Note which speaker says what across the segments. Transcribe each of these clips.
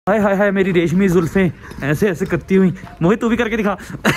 Speaker 1: हाय hi hi मेरी रेशमी जुल्फें ऐसे ऐसे करती हुई। मोहित तू भी करके दिखा।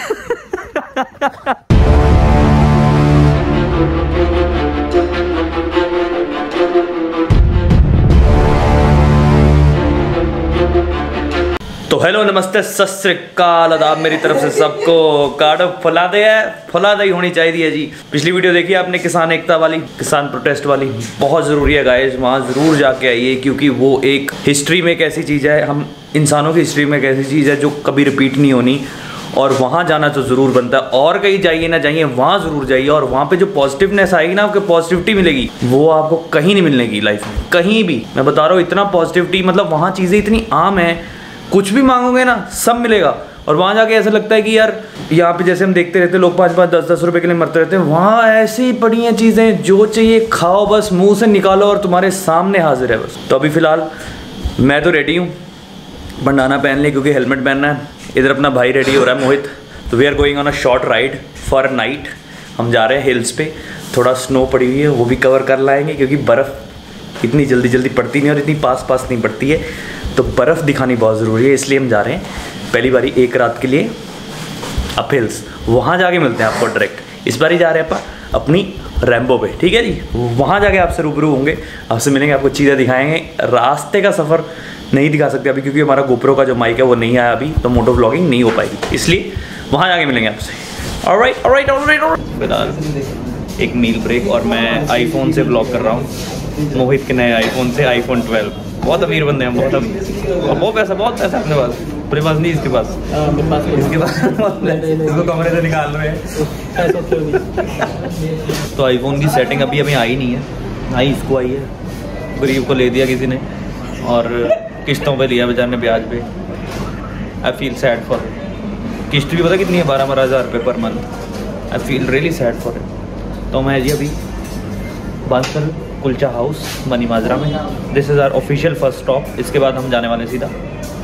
Speaker 1: तो हेलो नमस्ते सत श्री अकाल आदाब मेरी तरफ से सबको। कार्ड फुला दही होनी चाहिए जी। पिछली वीडियो देखी आपने किसान एकता वाली, किसान प्रोटेस्ट वाली, बहुत ज़रूरी है गाइस, वहाँ ज़रूर जाके आइए क्योंकि वो एक हिस्ट्री में एक ऐसी चीज़ है, हम इंसानों की हिस्ट्री में एक ऐसी चीज़ है जो कभी रिपीट नहीं होनी और वहाँ जाना तो ज़रूर बनता है। और कहीं जाइए ना जाइए, वहाँ ज़रूर जाइए और वहाँ पे जो पॉजिटिवनेस आएगी ना, आपको पॉजिटिविटी मिलेगी, वो आपको कहीं नहीं मिलने की लाइफ में, कहीं भी। मैं बता रहा हूँ इतना पॉजिटिविटी, मतलब वहाँ चीज़ें इतनी आम है, कुछ भी मांगोगे ना सब मिलेगा। और वहाँ जाके ऐसा लगता है कि यार यहाँ पे जैसे हम देखते रहते हैं लोग 5-5, 10-10 रुपए के लिए मरते रहते हैं, वहाँ ऐसी पड़ी हैं चीज़ें, जो चाहिए खाओ, बस मुंह से निकालो और तुम्हारे सामने हाजिर है बस। तो अभी फ़िलहाल मैं तो रेडी हूँ, बंडाना पहन ले क्योंकि हेलमेट पहनना है। इधर अपना भाई रेडी हो रहा है मोहित। तो we are going on a short ride for night. हम जा रहे हैं हिल्स पे, थोड़ा स्नो पड़ी हुई है वो भी कवर कर लाएंगे क्योंकि बर्फ़ इतनी जल्दी जल्दी पड़ती नहीं और इतनी पास पास नहीं पड़ती है, तो बर्फ़ दिखानी बहुत ज़रूरी है, इसलिए हम जा रहे हैं पहली बारी एक रात के लिए अप हिल्स। वहाँ जाके मिलते हैं आपको डायरेक्ट। इस बार ही जा रहे हैं अपन अपनी रैम्बो पे, ठीक है जी। वहाँ जाके आपसे रूबरू होंगे, आपसे मिलेंगे, आपको चीज़ें दिखाएंगे। रास्ते का सफ़र नहीं दिखा सकते अभी क्योंकि हमारा गोप्रो का जो माइक है वो नहीं आया अभी, तो मोटो व्लॉगिंग नहीं हो पाएगी, इसलिए वहाँ जाके मिलेंगे आपसे। Alright alright alright. फिलहाल एक मील ब्रेक और मैं आईफोन से व्लॉग कर रहा हूँ, मोहित के नए आईफोन से, आईफोन 12। बहुत अमीर बंदे हैं, बहुत अमीर, और बहुत पैसा अपने पास। पूरे पास नहीं, इसके पास, इसके पास इसको कमरे से निकाल रहे हैं। तो आईफोन की सेटिंग अभी हमें आई नहीं है, आई इसको आई है, गरीब को ले दिया किसी ने और किस्तों पे लिया बेचारे ने, ब्याज पे। I feel sad for it. किस्त भी पता कितनी है, 12-12 हज़ार रुपये per month. I feel really sad for it. तो मैं जी अभी बांसल कुलचा हाउस मनी माजरा में, this is our official first stop. इसके बाद हम जाने वाले सीधा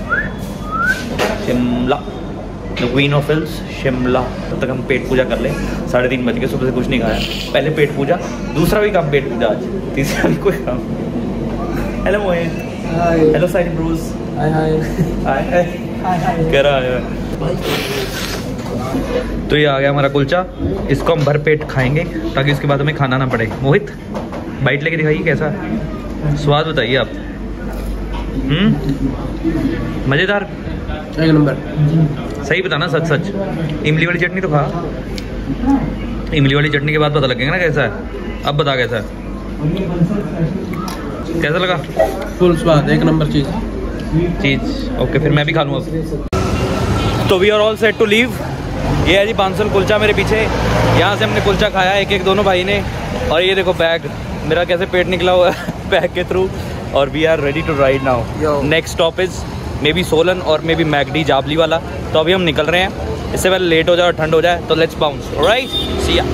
Speaker 1: Shimla, the queen of hills Shimla. तब तक हम पेट पूजा कर लें। 3:30 बज गए, सुबह से कुछ नहीं खाया। पहले पेट पूजा, दूसरा भी काम पेट पूजा आज, तीसरा भी कोई काम। हेलो मोहित, हेलो साइड ब्रूस, हाय हाय हाय हाय, कह रहा है। तो ये आ गया हमारा कुलचा, इसको हम भर पेट खाएंगे ताकि उसके बाद हमें खाना ना पड़े। मोहित बाइट लेके दिखाइए कैसा है, स्वाद बताइए आप। मज़ेदार,
Speaker 2: एक नंबर।
Speaker 1: सही बताना, सच सच। इमली वाली चटनी तो खा, इमली वाली चटनी के बाद पता लगेगा ना कैसा है। अब बता कैसा है, कैसा लगा?
Speaker 2: फुल स्वाद, एक नंबर चीज़।
Speaker 1: ओके, फिर मैं भी खा लूँ अब। तो we are all set to leave. ये है जी बांसल कुलचा मेरे पीछे, यहाँ से हमने कुलचा खाया एक दोनों भाई ने। और ये देखो बैग मेरा कैसे पेट निकला हुआ है बैग के थ्रू। और we are ready to ride now. Next stop is maybe बी सोलन और मे बी मैगडी जाबली वाला। तो अभी हम निकल रहे हैं, इससे पहले लेट हो जाए और ठंड हो जाए, तो लेट्स बाउंस। ऑलराइट, सी या।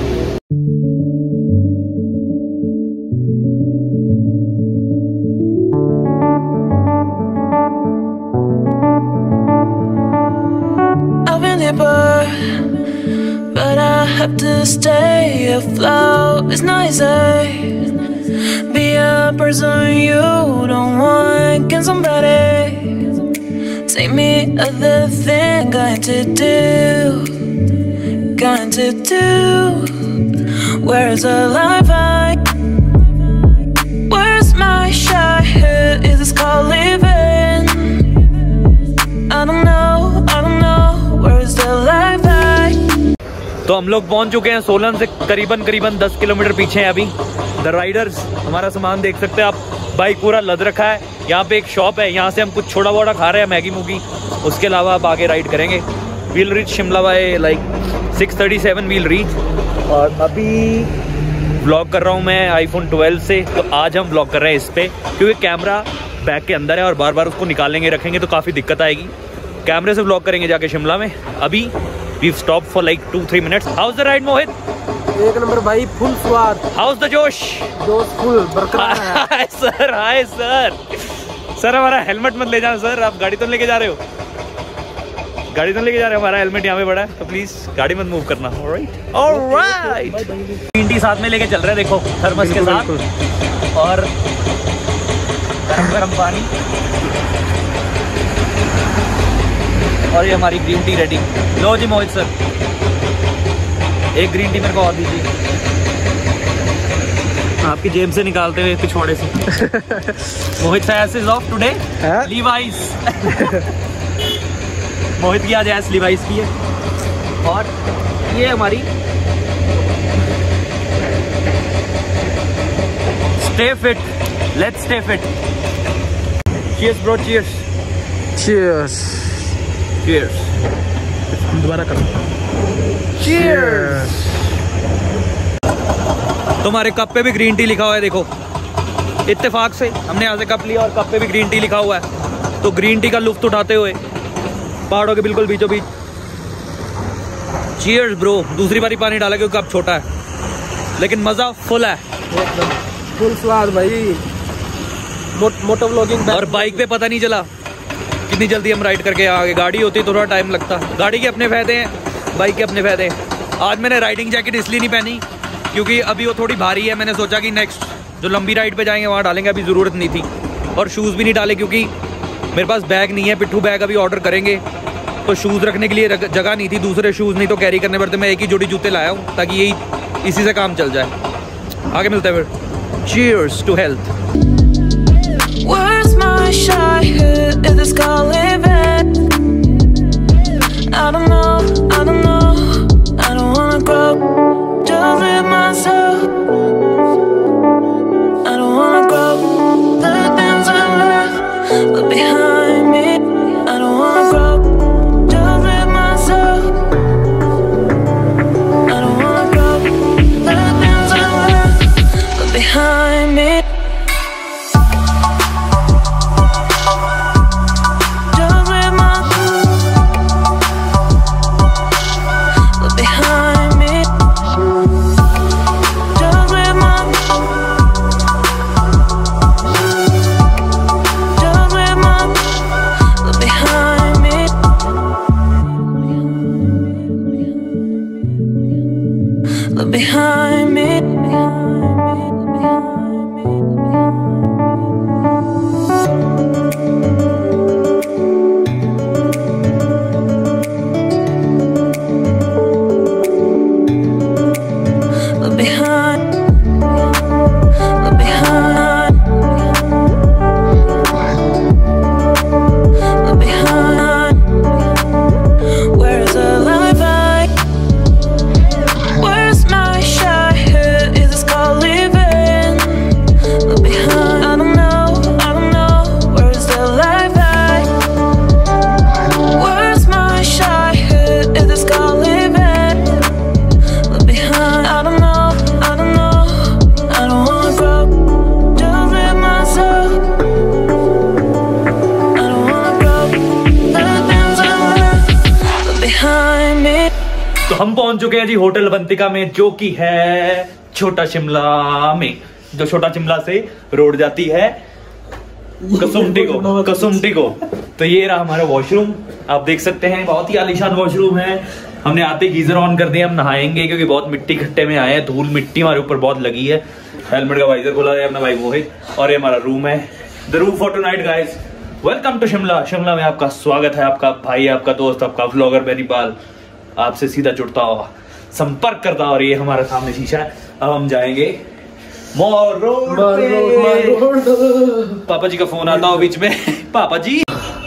Speaker 3: But I have to stay afloat. It's nicer be a person you don't want. Can somebody take me other thing? Going to do. Where's the life where's my childhood? Is this called living? I don't know. Where's the life?
Speaker 1: तो हम लोग पहुंच चुके हैं सोलन से करीबन 10 kilometre पीछे हैं अभी। द राइडर्स, हमारा सामान देख सकते हैं आप, बाइक पूरा लद रखा है। यहाँ पे एक शॉप है, यहाँ से हम कुछ छोटा बोड़ा खा रहे हैं, मैगी मूगी। उसके अलावा आप आगे राइड करेंगे। We'll reach Shimla by like 6:37 we'll reach. और अभी व्लॉग कर रहा हूँ मैं आईफोन 12 से। तो आज हम व्लॉग कर रहे हैं इस पर क्योंकि कैमरा बैग के अंदर है और बार बार उसको निकालेंगे रखेंगे तो काफ़ी दिक्कत आएगी। कैमरे से व्लॉग करेंगे जाके शिमला में। अभी we've stopped for like 2-3 minutes. How's the ride, Mohit?
Speaker 2: एक नंबर भाई, फुल स्वाद।
Speaker 1: How's the जोश?
Speaker 2: जोश फुल बरकरार है।
Speaker 1: Hi sir, hi sir. Sir हमारा हेलमेट मत ले जाना सर, आप गाड़ी तो लेके जा रहे हो, गाड़ी तो लेके जा रहे हो, हमारा हेलमेट यहाँ पे पड़ा है, तो प्लीज गाड़ी मत मूव करना। Alright alright. ग्रीन टी साथ में लेके चल रहे हैं, देखो थर्मस के साथ, और गरम गरम पानी। और ये हमारी ग्रीन टी रेडी। लो जी मोहित सर, एक ग्रीन टी मेरे को और दीजिए, आपकी जेब से निकालते हुए पिछवाड़े से। Mohit face is of today Levi's. Mohit की आज ऐस लीवाइस की है। और ये हमारी stay fit, let's stay fit. Cheers bro, cheers
Speaker 2: cheers
Speaker 1: cheers.
Speaker 2: दोबारा करो।
Speaker 1: चीयर्स। तुम्हारे कप पे भी ग्रीन टी लिखा हुआ है, देखो इत्तेफाक से हमने यहाँ से कप लिया और कप पे भी ग्रीन टी लिखा हुआ है। तो ग्रीन टी का लुफ्त उठाते हुए पहाड़ों के बिल्कुल बीचों बीच। Cheers bro. दूसरी बारी पानी डाला क्योंकि कप छोटा है, लेकिन मजा फुल है,
Speaker 2: फुल स्वाद भाई। Moto vlogging.
Speaker 1: और बाइक पे पता नहीं चला कितनी जल्दी हम राइड करके आ गए। गाड़ी होती थोड़ा टाइम लगता। गाड़ी के अपने फायदे हैं, बाइक के अपने फायदे हैं। आज मैंने राइडिंग जैकेट इसलिए नहीं पहनी क्योंकि अभी वो थोड़ी भारी है। मैंने सोचा कि नेक्स्ट जो लंबी राइड पे जाएंगे वहाँ डालेंगे, अभी ज़रूरत नहीं थी। और शूज़ भी नहीं डाले क्योंकि मेरे पास बैग नहीं है। पिट्ठू बैग अभी ऑर्डर करेंगे तो शूज़ रखने के लिए जगह नहीं थी। दूसरे शूज़ नहीं तो कैरी करने पड़ते। मैं एक ही जोड़ी जूते लाया हूँ ताकि यही इसी से काम चल जाए। आगे मिलते हैं फिर। Cheers to health.
Speaker 3: Where's my childhood if this can't live in? I don't know, I don't know, I don't wanna grow just with myself. I don't wanna grow the things I left behind me. I don't wanna grow just with myself. I don't wanna grow the things I left behind me. Behind me,
Speaker 1: तो हम पहुंच चुके हैं जी hotel Avantika में, जो कि है छोटा शिमला में, जो छोटा शिमला से रोड जाती है कसुमटी को। तो ये रहा हमारा वॉशरूम, आप देख सकते हैं बहुत ही आलीशान वॉशरूम है। हमने आते गीजर ऑन कर दिया, हम नहाएंगे क्योंकि बहुत मिट्टी खट्टे में आए हैं, धूल मिट्टी हमारे ऊपर बहुत लगी है। हेलमेट का वाइजर खोला है अपना भाई मोहित, और ये हमारा रूम है, the room for tonight guys. Welcome to Shimla. Shimla में आपका स्वागत है, आपका भाई, आपका दोस्त, आपका व्लॉगर बेनीपाल आपसे सीधा जुड़ता हुआ, संपर्क करता। और ये हमारा सामने शीशा है। अब हम जाएंगे मॉल रोड पे। पापा जी का फोन आता हो बीच में। पापा जी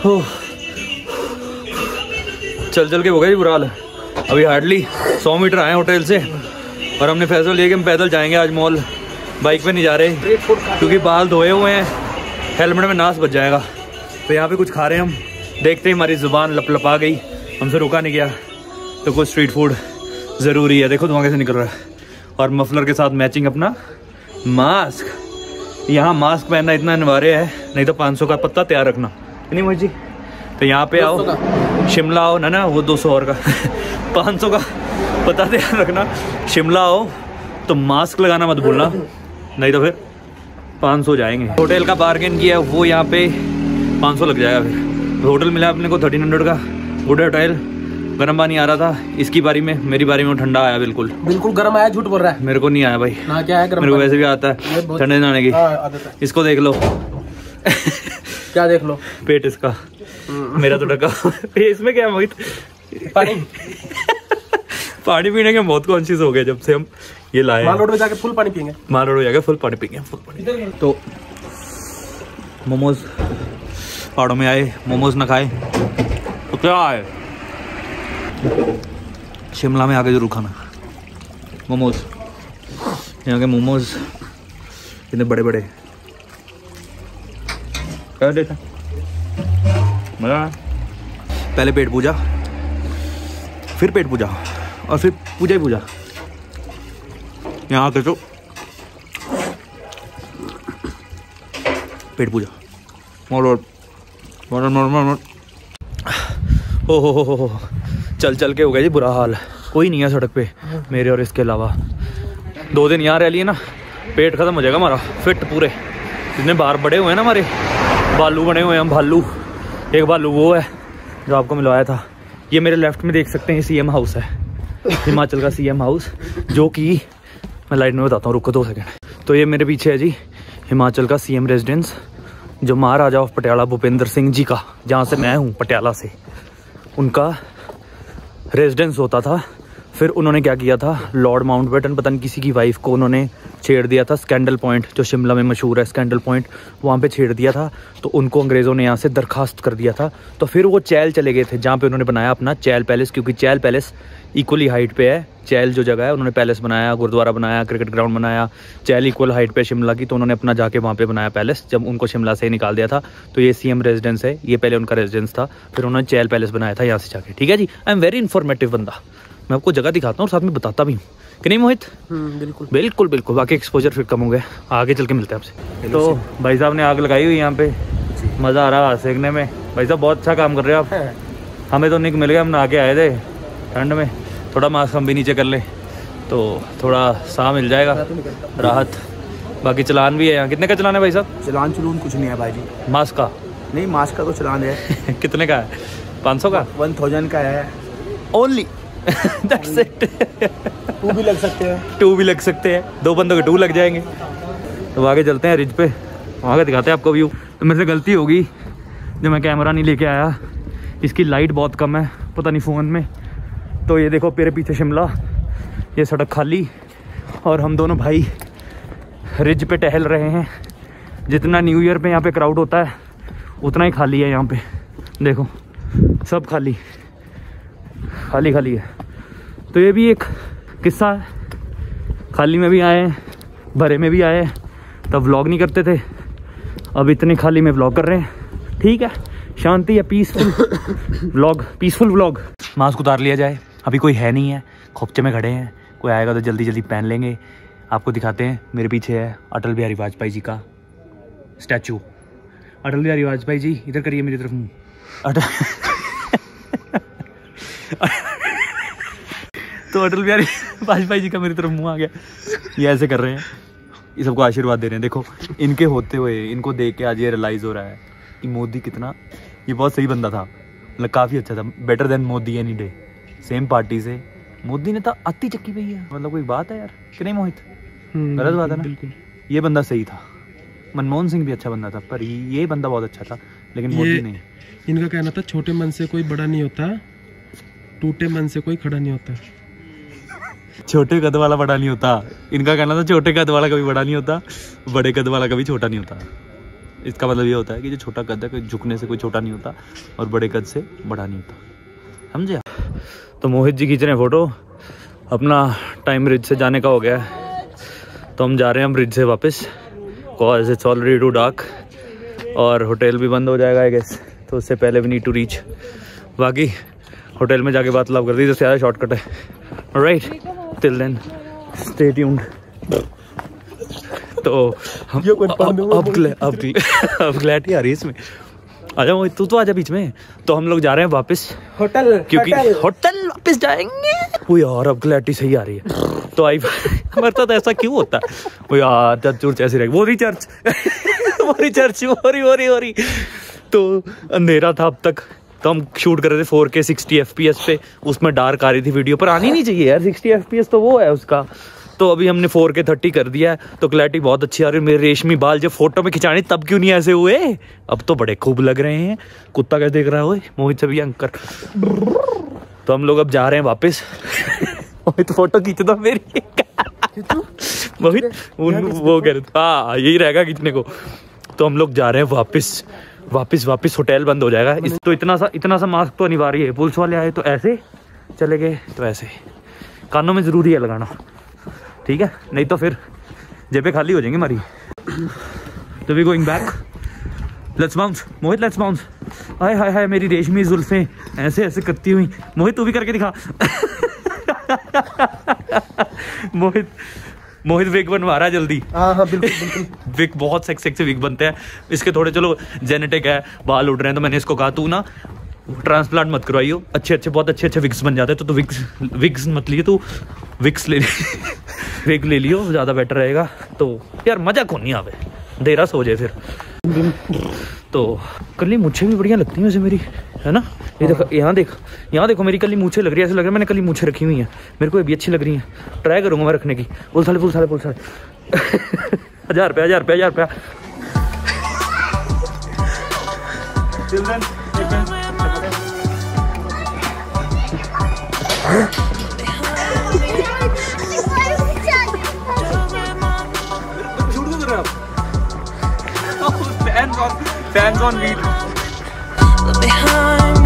Speaker 1: चल चल के हो गया जी बुरा हाल। अभी हार्डली 100 मीटर आए होटल से और हमने फैसला लिया कि हम पैदल जाएंगे आज मॉल। बाइक पे नहीं जा रहे क्योंकि बाल धोए हुए हैं, हेलमेट में नास बच जाएगा। तो यहाँ पे कुछ खा रहे हैं हम, देखते ही हमारी जुबान लपलपा गई, हमसे रुका नहीं गया। तो कुछ स्ट्रीट फूड ज़रूरी है। देखो धुआं कैसे निकल रहा है। और मफलर के साथ मैचिंग अपना मास्क। यहाँ मास्क पहनना इतना अनिवार्य है, नहीं तो 500 का पत्ता तैयार रखना, नहीं मोहित जी। तो यहाँ पे आओ, शिमला आओ ना वो 200 और का 500 का पत्ता तैयार रखना। शिमला आओ तो मास्क लगाना मत भूलना, नहीं तो फिर 500 जाएंगे। होटल का बार्गेन किया वो यहाँ पे 500 लग जाएगा। फिर होटल मिला अपने को 1300 का, गुड होटल। गर्म पानी आ रहा था इसकी बारी में, मेरी बारी में वो ठंडा आया। बिल्कुल
Speaker 2: बिल्कुल गर्म आया, झूठ बोल रहा है।
Speaker 1: मेरे को नहीं आया भाई।
Speaker 2: ना क्या है गर्म,
Speaker 1: मेरे को वैसे भी आता है ठंडे नहाने की। इसको देख लो।
Speaker 2: क्या देख लो?
Speaker 1: पेट इसका मेरा तो ढका। इसमें क्या मोहित?
Speaker 2: पानी
Speaker 1: पानी पीने के बहुत कॉन्शियस हो गए जब से हम ये लाए।
Speaker 2: माल रोड में जाके फुल पानी पियेंगे।
Speaker 1: माल रोड हो जाएगा, फुल पानी पीएंगे, फुल पानी। तो मोमोज पहाड़ों में आए, मोमोज ना खाए तो क्या आए? शिमला में आके जरूर खाना मोमोज। यहाँ के मोमोज इतने बड़े बड़े, क्या देता मजा। पहले पेट पूजा, फिर पेट पूजा, और फिर पूजा ही पूजा। यहाँ के तो पेट पूजा। हो चल चल के हो गया जी बुरा हाल। कोई नहीं है सड़क पे मेरे और इसके अलावा। 2 दिन यहाँ रह लिए ना, पेट खत्म हो जाएगा हमारा। फिट पूरे जितने बार बड़े हुए हैं ना हमारे, भालू बने हुए हैं हम, भालू। एक भालू वो है जो आपको मिलवाया था। ये मेरे लेफ्ट में देख सकते हैं, सीएम हाउस है, हिमाचल का सीएम हाउस, जो कि मैं लाइट में बताता हूँ, रुको 2 सेकंड। तो ये मेरे पीछे है जी हिमाचल का सीएम रेजिडेंस, जो महाराजा ऑफ पटियाला भूपेंद्र सिंह जी का, जहाँ से मैं हूँ पटियाला से, उनका रेजिडेंस होता था। फिर उन्होंने क्या किया था, लॉर्ड माउंटबेटन पता नहीं किसी की वाइफ को उन्होंने छेड़ दिया था। स्कैंडल पॉइंट जो शिमला में मशहूर है, स्कैंडल पॉइंट, वहाँ पे छेड़ दिया था। तो उनको अंग्रेज़ों ने यहाँ से दरखास्त कर दिया था। तो फिर वो चैल चले गए थे, जहाँ पे उन्होंने बनाया अपना चैल पैलेस, क्योंकि चैल पैलेस इक्वली हाइट पे है। चैल जो जगह है उन्होंने पैलेस बनाया, गुरुद्वारा बनाया, क्रिकेट ग्राउंड बनाया। चैल इक्वल हाइट पे शिमला की, तो उन्होंने अपना जाके वहाँ पे बनाया पैलेस। जब उनको शिमला से निकाल दिया था, तो ये सीएम रेजिडेंस है, ये पहले उनका रेजिडेंस था, फिर उन्होंने चैल पैलेस बनाया था यहाँ से जाके। ठीक है जी, आई एम वेरी इन्फॉर्मेटिव बंदा। मैं आपको जगह दिखाता हूँ और साथ में बताता भी हूँ कि नहीं मोहित?
Speaker 2: बिल्कुल
Speaker 1: बिल्कुल बिल्कुल। बाकी एक्सपोजर फिर कम हो गया, आगे चल के मिलते हैं आपसे। तो भाई साहब ने आग लगाई हुई यहाँ पे, मज़ा आ रहा है सेकने में। भाई साहब बहुत अच्छा काम कर रहे हो आप। हमें तो निक मिल गया, हम नहा के आए थे ठंड में। थोड़ा मास्क हम भी नीचे कर ले तो थोड़ा साह मिल जाएगा, राहत। बाकी चलान भी है यहाँ। कितने का चलान है भाई साहब?
Speaker 4: चलान चलून कुछ नहीं है भाई जी।
Speaker 1: मास्क का
Speaker 4: नहीं, मास्क का तो चलान है।
Speaker 1: कितने का है? 500 का?
Speaker 4: 1000 का है
Speaker 1: ओनली। That's it.
Speaker 4: 2 भी लग सकते हैं।
Speaker 1: 2 भी लग सकते हैं, 2 बंदों के 2 लग जाएंगे। तो आगे चलते हैं रिज पे, वहाँ का दिखाते हैं आपको व्यू। तो मेरे से गलती होगी जो मैं कैमरा नहीं लेके आया। इसकी लाइट बहुत कम है, पता नहीं फ़ोन में। तो ये देखो मेरे पीछे शिमला, ये सड़क खाली, और हम दोनों भाई रिज पे टहल रहे हैं। जितना न्यू ईयर पे यहाँ पे क्राउड होता है उतना ही खाली है यहाँ पे। देखो सब खाली खाली खाली है। तो ये भी एक किस्सा है, खाली में भी आए, भरे में भी आए। तब व्लॉग नहीं करते थे, अब इतने खाली में व्लॉग कर रहे हैं। ठीक है, शांति है, peaceful vlog, peaceful vlog. Mask उतार लिया जाए, अभी कोई है नहीं है, खोपचे में खड़े हैं। कोई आएगा तो जल्दी जल्दी पहन लेंगे। आपको दिखाते हैं, मेरे पीछे है अटल बिहारी वाजपेयी जी का स्टैचू। अटल बिहारी वाजपेयी जी, इधर करिए मेरी तरफ मुँह। तो अटल बिहारी वाजपेयी जी का मेरी तरफ मुँह आ गया। ये ऐसे कर रहे हैं, ये सबको आशीर्वाद दे रहे हैं। देखो इनके होते हुए, इनको देख के आज ये रियलाइज़ हो रहा है कि मोदी कितना, ये बहुत सही बंदा था, मतलब काफ़ी अच्छा था। Better than Modi any day. Same party से मोदी ने तो अति चक्की पई है, मतलब कोई बात है यार कि नहीं मोहित? गलत बात है ना? बिल्कुल। ये बंदा सही था। मनमोहन सिंह भी अच्छा बंदा था, पर ये बंदा बहुत अच्छा था, लेकिन मोदी नहीं।
Speaker 2: इनका कहना था छोटे मन से कोई बड़ा नहीं होता, टूटे मन से कोई खड़ा नहीं होता।
Speaker 1: छोटे कद वाला बड़ा नहीं होता। इनका कहना था छोटे कद वाला कभी बड़ा नहीं होता, बड़े कद वाला कभी छोटा नहीं होता। इसका मतलब ये होता है कि जो छोटा कद है, कोई झुकने से कोई छोटा नहीं होता, और बड़े कद से बड़ा नहीं होता। समझे? तो मोहित जी खींच रहे हैं फोटो। अपना टाइम रिज से जाने का हो गया है, तो हम जा रहे हैं रिज से वापस, cause it's already two dark, और होटल भी बंद हो जाएगा आई गेस। तो उससे पहले वी नीड टू रीच। बाकी होटल में जाके बात लाभ कर दी तो ज़्यादा शॉर्टकट है। Alright, till then stay tuned. तो हम अब क्लैरिटी आ रही है इसमें। आ जाओ तू आजा बीच में। तो हम लोग जा रहे हैं वापस
Speaker 4: होटल,
Speaker 1: क्योंकि होटल वापस जाएंगे। वो यार अब क्लैरिटी सही आ रही है। तो आई हमारे साथ ऐसा क्यों होता है? वो यार चर्च ऐसी रहेगी, वो रही चर्च वो रही। तो अंधेरा था अब तक, तो हम शूट कर रहे थे 4K 60 FPS पे। उसमें डार्क आ रही थी वीडियो, पर आनी नहीं चाहिए यार 60 FPS, तो वो है उसका तो अभी हमने 4K 30 कर दिया है, तो क्लैरिटी बहुत अच्छी आ रही है। मेरे रेशमी बाल जब फोटो में खिंचाने तब क्यों नहीं ऐसे हुए, अब तो बड़े खूब लग रहे हैं। कुत्ता कैसे देख रहा है मोहित से भी अंकर। तो हम लोग अब जा रहे हैं वापस। मोहित फोटो खींच दो मेरी। मोहित वो कह रहे हाँ यही रहेगा खींचने को। तो हम लोग जा रहे हैं वापस होटल बंद हो जाएगा। इस तो इतना सा मास्क तो अनिवार्य है। पुलिस वाले आए तो ऐसे चले गए, तो ऐसे कानों में ज़रूरी है लगाना, ठीक है, नहीं तो फिर जेबें खाली हो जाएंगी हमारी। तो we going back, let's bounce Mohit, let's bounce. Hi hi hi मेरी रेशमी जुल्फें ऐसे ऐसे करती हुई। मोहित तू भी करके दिखा। मोहित विग बनवा रहा है जल्दी।
Speaker 4: हाँ बिल्कुल।
Speaker 1: विग बहुत सेक्सी विग बनते हैं इसके, थोड़े चलो जेनेटिक है, बाल उड़ रहे हैं, तो मैंने इसको कहा तू ना ट्रांसप्लांट मत करवाइयो, बहुत अच्छे विग्स बन जाते हैं। तो विग्स मत लिए, तू विग्स ले विग ले लियो, ज़्यादा बेटर रहेगा। तो यार मजा कौन नहीं आवे, देरा सो जाए फिर। तो कली मूछें भी बढ़िया लगती हैं वैसे मेरी, है ना। ये देखो, यहाँ देखो मेरी कली मूछें लग रही है, ऐसे लग रहा है मैंने कली मूछें रखी हुई हैं। मेरे को ये भी अच्छी लग रही हैं, ट्राई करूँगा मैं रखने की। पुलिस वाले 1000 रुपया। Fans on beat.
Speaker 3: behind